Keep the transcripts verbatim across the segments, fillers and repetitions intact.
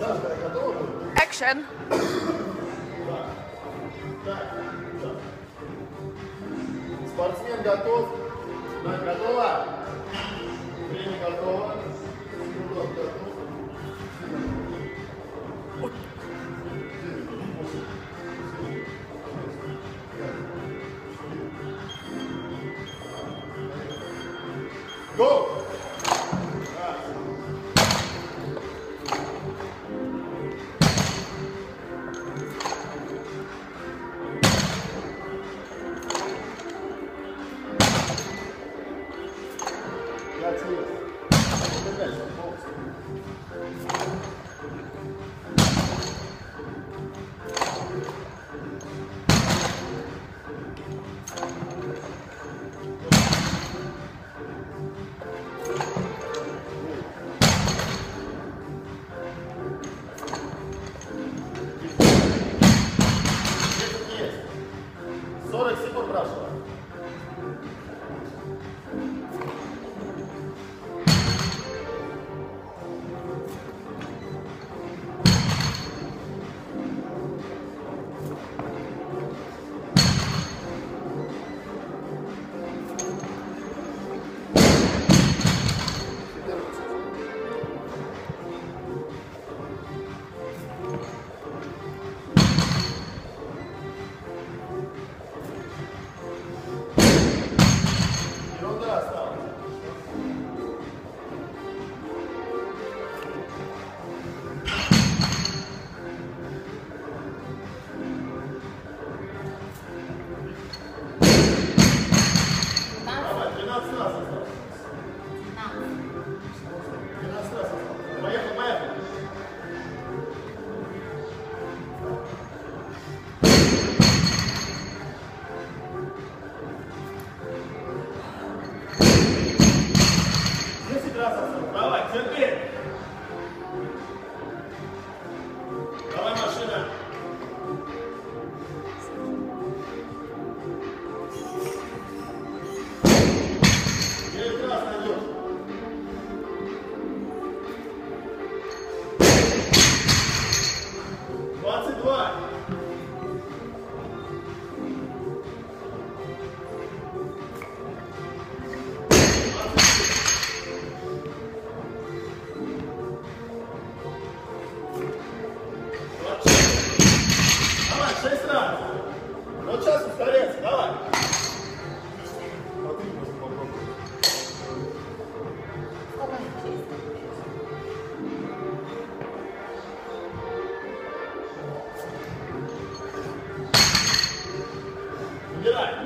Action! Спортсмен готов. Готово? Время готово. Готов. Go! сорок секунд прошло. Давай, терпи! Давай, машина! девять раз найдешь. двадцать два. шесть раз. Вот сейчас ускоряется, давай. Смотри, можно попробовать. Убирай.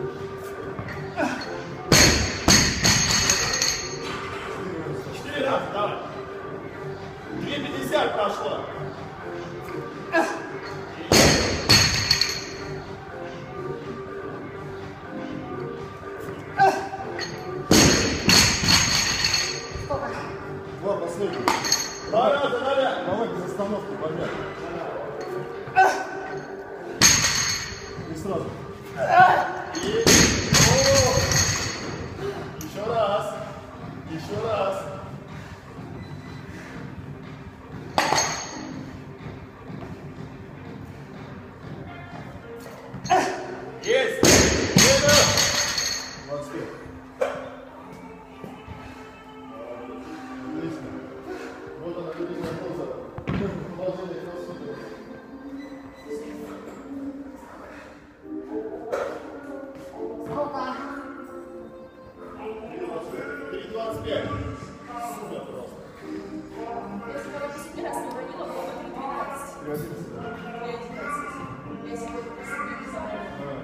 Четыре раза, давай. две пятьдесят прошло. Два последних. Два раза, давай. Давай без остановки, поднять. И сразу. И... Еще раз. Еще раз. Есть. двадцать пять. Вот она, любимая поза. Положение кроссфита. Сколько? три двадцать пять. Супер просто. Я сегодня восемь раз не водила, было три двенадцать. три одиннадцать. Я сегодня последний не забрала.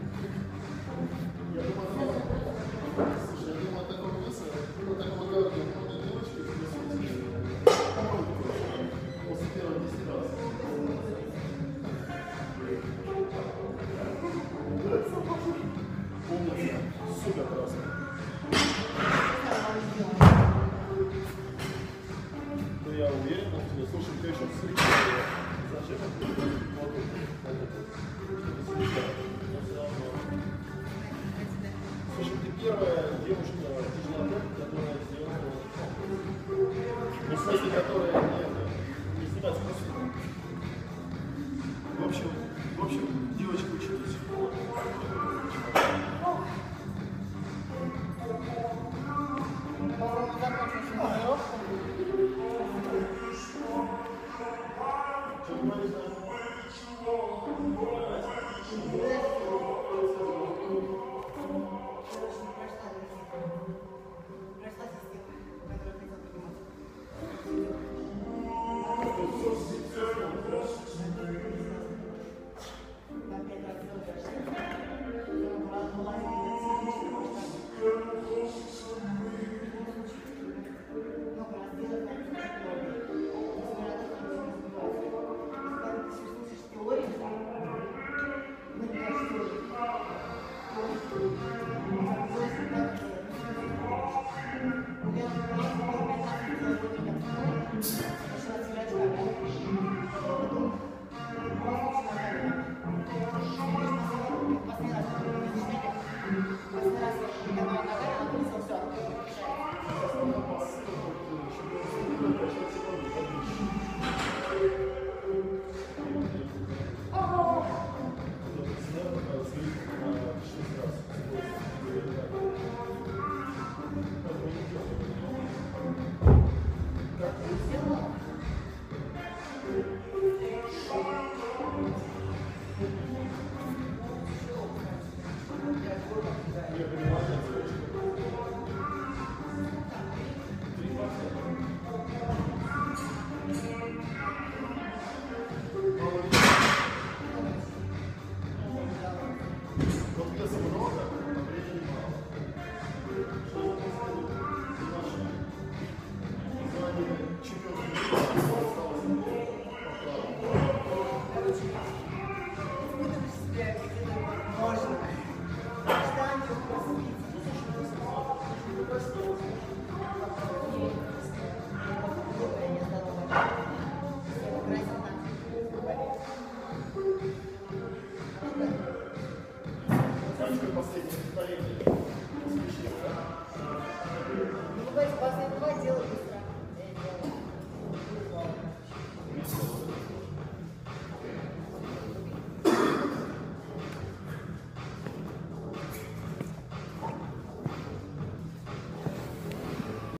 Слушай, я думаю, от такого веса, ну, такого города которые не, не снимаются кроссфитом. В общем, в общем, девочки, учитесь. Thank you.